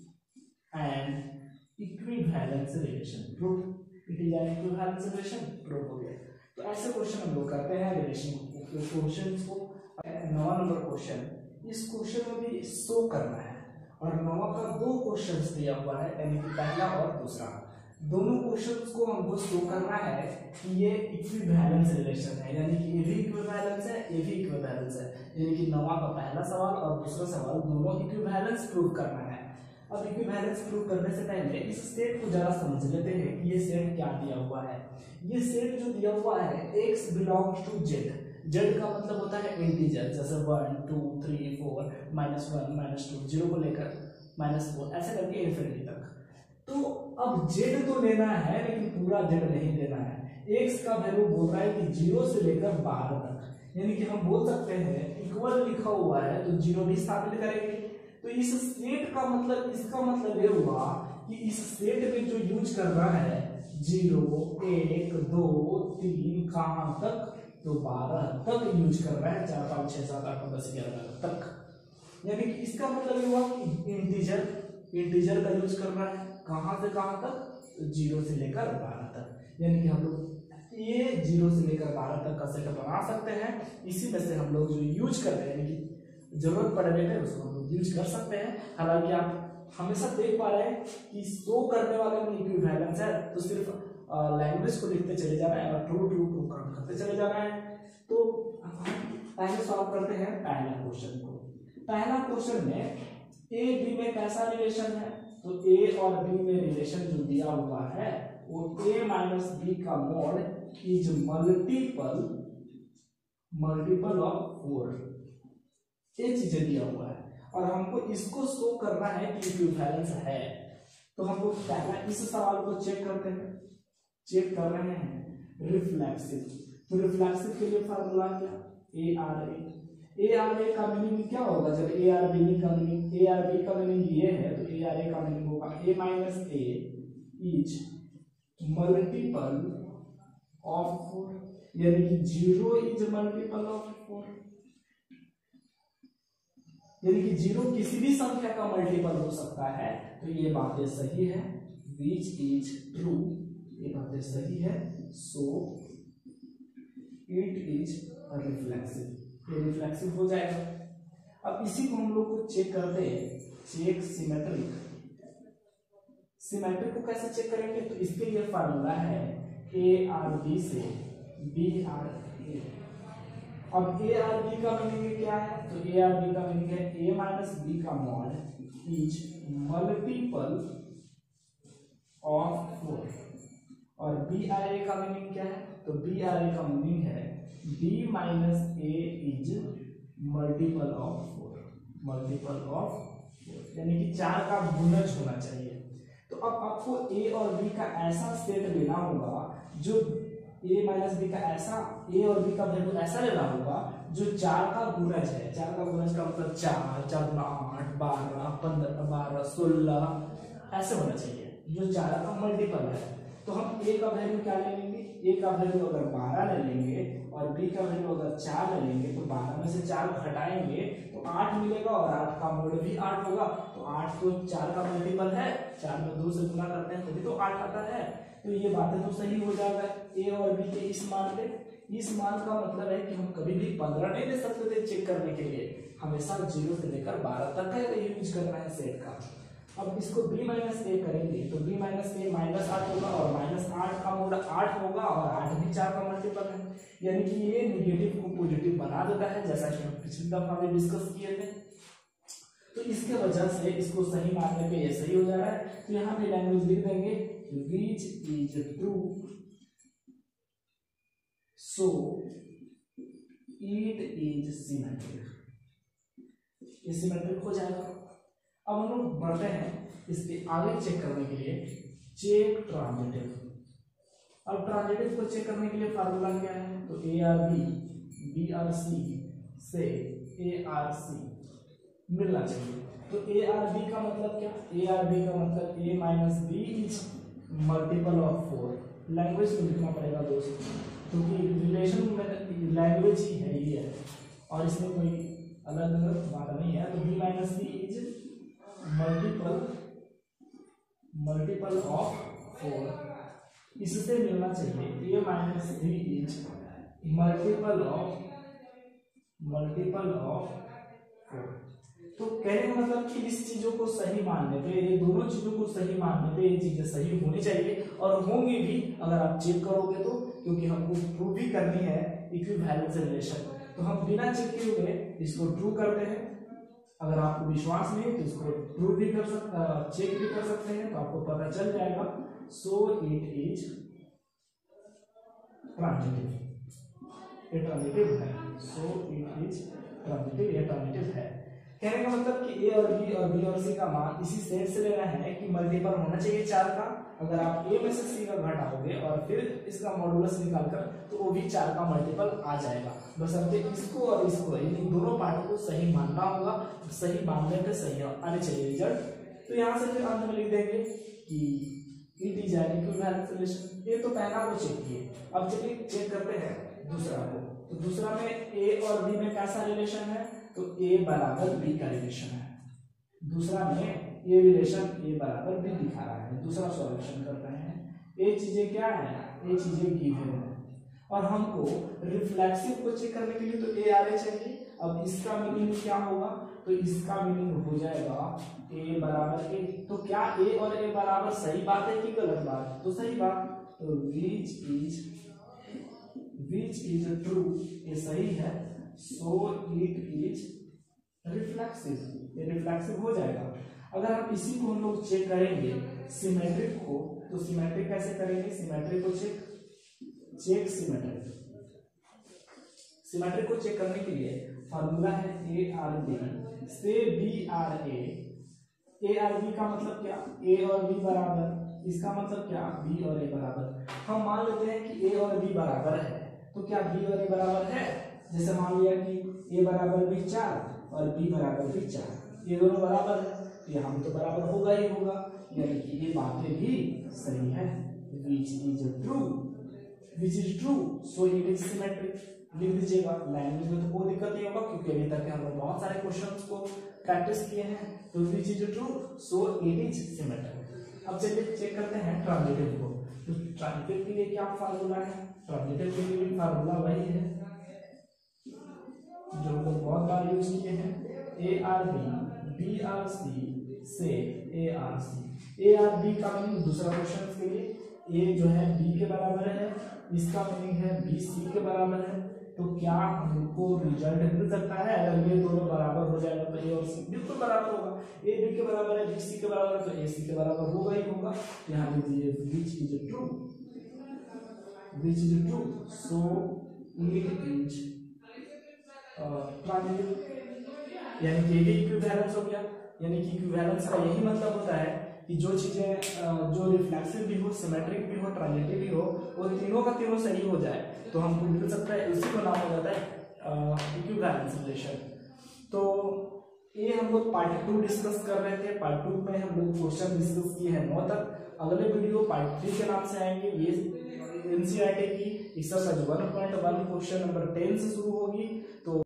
an equivalence relation proof, it is an equivalence relation proof हो गया। तो ऐसे क्वेश्चन हम लोग करते हैं रिलेशन क्वेश्चन को। नवा नंबर क्वेश्चन, इस क्वेश्चन में भी शो करना है, और नवा का दो क्वेश्चन दिया हुआ है, यानी कि पहला और दूसरा, दोनों क्वेश्चंस को हमको शो करना है कि ये इक्विवेलेंस रिलेशन है, यानी कि ये भी इक्विवेलेंस है, ये भी इक्विवेलेंस है, यानी कि नवा का पहला सवाल और दूसरा सवाल दोनों इक्विवेलेंस प्रूव करना है। अब इक्विवेलेंस प्रूव करने से पहले इस सेट को जरा समझ लेते हैं कि ये सेट क्या दिया हुआ है। ये सेट जो दिया हुआ है x belongs to z, z का मतलब होता है इंटीजर, जैसे one two three four minus one minus two, zero को लेकर माइनस फोर, ऐसे करके इन्फिनिटी तक। तो अब z तो लेना है लेकिन पूरा z नहीं लेना है। x का वैल्यू बोल रहा है कि जीरो से लेकर बारह तक, यानी कि हम बोल सकते हैं इक्वल लिखा हुआ है तो जीरो भी शामिल करेंगे। तो इस सेट का मतलब, इसका मतलब ये हुआ कि इस सेट में जो यूज कर रहा है जीरो एक दो तीन कहां तक, तो बारह तक यूज कर रहा है, चार पाँच छह सात आठ नौ दस ग्यारह तक, यानी कि इसका मतलब ये हुआ कि इंटीजर इंटीजर का यूज कर रहा है, कहां से कहां तक, तो जीरो से लेकर बारह तक, यानी कि हम लोग ये जीरो से लेकर बारह तक का सेट बना सकते हैं। इसी में से हम लोग जो यूज करते हैं, यानी कि जरूरत पड़ने पे उसको हम लोग यूज कर सकते हैं। हालांकि आप हमेशा देख पा रहे हैं कि शो करने वाले में इक्विवेलेंस है, तो सिर्फ लैंग्वेज को लिखते चले जाना है और ट्रू ट्रू ट्रू काम करते चले जाना है। तो पहले सॉल्व करते हैं पहला क्वेश्चन को। पहला क्वेश्चन में ए बी में कैसा रिलेशन है, तो ए और बी में रिलेशन जो दिया हुआ है वो ए माइनस बी का mod is multiple multiple of four, ये चीजें दिया हुआ है और हमको इसको शो करना है कि इक्विवेलेंस है। तो हम लोग पहला इस सवाल को चेक करते हैं, चेक कर रहे हैं रिफ्लेक्सिव। तो रिफ्लेक्सिव के लिए फार्मूला क्या, A R A. A R A का मीनिंग क्या होगा, जब ए आर बी का मीनिंग, ए आर बी का मीनिंग ये है तो ए आर ए का मीनिंग होगा A minus A is multiple of four, यानी कि zero is multiple of four, यानी कि जीरो किसी भी संख्या का मल्टीपल हो सकता है। तो ये बातें सही है, विच इज ट्रू, ये बातें सही है, सो इट इज रिफ्लेक्सिव, ये रिफ्लेक्सिव हो जाएगा। अब इसी को हम लोग को चेक करते हैं, चेक सिमेट्रिक। सिमेट्रिक को कैसे चेक करेंगे, तो इसके लिए फार्मूला है ए आर बी से बी आर ए। अब ए आर बी का मीनिंग क्या है, तो ए आर बी का मीनिंग है ए माइनस बी का mod is multiple of four, और बी आर ए का मीनिंग क्या है, तो बी आर ए का मीनिंग है B minus A is multiple of four, multiple of four यानी कि चार का गुणज होना चाहिए। तो अब आपको ए और बी का ऐसा सेट लेना होगा जो ए माइनस बी का ऐसा ए और बी का वैल्यू ऐसा लेना होगा जो चार का गुणज है। चार का गुणज का मतलब चार, चार गुना आठ, बारह, पंद्रह, बारह, सोलह ऐसे होना चाहिए, जो चार का मल्टीपल है। तो हम ए का वैल्यू क्या ले लेंगे, ए का वैल्यू अगर बारह ले लेंगे और बी का वैल्यू अगर चार ले लेंगे, तो बारह में से चार घटाएंगे तो आठ मिलेगा, और आठ का मोड भी आठ होगा। तो आठ तो चार का मल्टीपल है, चार में दो से गुना करते हैं तभी तो आठ आता है। तो ये बातें तो सही हो जाएगा ए और बी के इस मान पे। इस मान का मतलब है कि हम कभी भी पंद्रह नहीं दे सकते थे चेक करने के लिए, हमेशा जीरो से लेकर बारह तक का यूज करना है सेट का। अब इसको b माइनस ए करेंगे तो b माइनस ए माइनस आठ होगा, और माइनस आठ का मोड आठ होगा, और आठ भी चार का मल्टीपल है, यानी कि ये निगेटिव को पॉजिटिव बना देता है, जैसा कि हम पिछली दफा में डिस्कस किए थे। तो इसके वजह से इसको सही मानने पे ये सही हो जा रहा है। तो यहाँ पे लैंग्वेज लिख देंगे which is true so it is symmetric, ये सिमेट्रिक हो जाएगा। अब हम लोग बढ़ते हैं इसके आगे चेक करने के लिए, चेक ट्रांजिटिव। अब ट्रांजिटिव को चेक करने के लिए फार्मूला क्या है, तो A R B B R C से ए आर सी मिलना चाहिए। तो ए आर बी का मतलब क्या, ए आर बी का मतलब A minus B is multiple of four. Language को लिखना पड़ेगा दोस्तों, क्योंकि रिलेशन में लैंग्वेज ही है ये, और इसमें कोई अलग अलग बात नहीं है। तो B minus B is multiple multiple of four, इससे मिलना चाहिए A minus B is multiple of multiple of four. तो कहने का मतलब कि इस चीजों को सही मानने पे, ये दोनों चीजों को सही मानने पे ये चीजें सही होनी चाहिए, और होंगी भी अगर आप चेक करोगे तो, क्योंकि हमको प्रूव भी करनी है इक्विवेलेंस रिलेशन। तो हम बिना चेक किए हुए इसको ट्रू करते हैं। अगर आपको विश्वास नहीं है तो इसको प्रूव भी कर सकते, चेक भी कर सकते हैं, तो आपको पता चल जाएगा। सो इट इज ट्रांजिटिव, ये ट्रांजिटिव है। सो इट इज ट्रांजिटिव, ये ट्रांजिटिव है। कहने का मतलब कि ए और बी और बी और सी का मान इसी सेट से लेना है कि मल्टीपल होना चाहिए चार का। अगर आप ए में से सी का घटाओगे और फिर इसका मॉडुलस निकालकर, तो वो भी चार का मल्टीपल आ जाएगा। बस अब इसको और इसको, यानी दोनों पार्ट को सही मानना होगा, सही मानने पे सही आने चाहिए रिजल्ट। तो यहाँ से फिर अंत में लिख देंगे कि it is an equivalence relation. ये तो पहला को चेक किए, अब चलिए चेक करते हैं दूसरा को। तो दूसरा में ए और बी में कैसा रिलेशन है, तो ए बराबर बी का रिलेशन है। दूसरा में ये रिलेशन ए बराबर बी दिखा रहा है। दूसरा सॉल्यूशन कर रहे हैं। ये चीजें क्या है, ये चीजें गिवन है, और हमको रिफ्लेक्सिव को चेक करने के लिए तो ए आर ए चाहिए। अब इसका मीनिंग क्या होगा, तो इसका मीनिंग हो जाएगा ए बराबर ए। तो क्या ए और ए बराबर सही बात है कि गलत बात, तो सही बात। तो which is which is true, ये सही है। सो इट इज रिफ्लेक्सिव, ये रिफ्लेक्सिव हो जाएगा। अगर आप इसी को हम लोग चेक करेंगे सिमेट्रिक को, तो सिमेट्रिक कैसे करेंगे, सिमेट्रिक को चेक चेक सिमेट्रिक सिमेट्रिक को चेक करने के लिए फॉर्मूला है ए आर बी से B R A. A R B का मतलब क्या, ए और बी बराबर, इसका मतलब क्या, बी और ए बराबर। हम मान लेते हैं कि ए और बी बराबर है, तो क्या बी और ए बराबर है। जैसे मान लिया कि ए बराबर भी चार और बी बराबर भी चार, ये दोनों बराबर है, तो यहाँ तो बराबर होगा ही होगा, यानी कि ये बातें भी सही है। Which is true, which is true so it is symmetric लिख दीजिएगा। लैंग्वेज में तो कोई दिक्कत नहीं होगा, क्योंकि अभी तक हम लोग बहुत सारे क्वेश्चंस को प्रैक्टिस किए हैं। तो which is true so it is symmetric. अब चलिए चेक करते हैं ट्रांजिटिव को। तो ट्रांजिटिव के लिए क्या फार्मूला है, ट्रांजिटिव के लिए भी फार्मूला वही है जो हम लोग बहुत बार यूज किए हैं। A R B B R C से A R C, A R B का मीनिंग दूसरा क्वेश्चन के लिए ए जो है बी के बराबर है, इसका मीनिंग है बी सी के बराबर है। तो क्या हमको रिजल्ट मिल सकता है? अगर ये दोनों बराबर हो जाएगा तो ए और सी बिल्कुल बराबर होगा। ए बी के बराबर है, बी सी के बराबर है, तो ए सी के बराबर होगा ही होगा। यहाँ लीजिए which is true, which is true, so it is transitive, यानी कि ये इक्विवेलेंस हो गया। यानी कि इक्विवेलेंस का यही मतलब होता है कि जो चीजें जो रिफ्लेक्सिव भी हो, सिमेट्रिक भी हो, ट्रांजिटिव भी हो, वो तीनों का तीनों सही हो जाए तो हमको मिल सकता है, इसी को नाम हो जाता है इक्विवेलेंस रिलेशन। तो ये हम लोग पार्ट टू डिस्कस कर रहे थे। पार्ट टू में हम लोग क्वेश्चन डिस्कस किए हैं नौ तक। अगले वीडियो पार्ट थ्री के नाम से आएंगे। ये एनसीईआरटी की exercise one point one question number ten से शुरू होगी। तो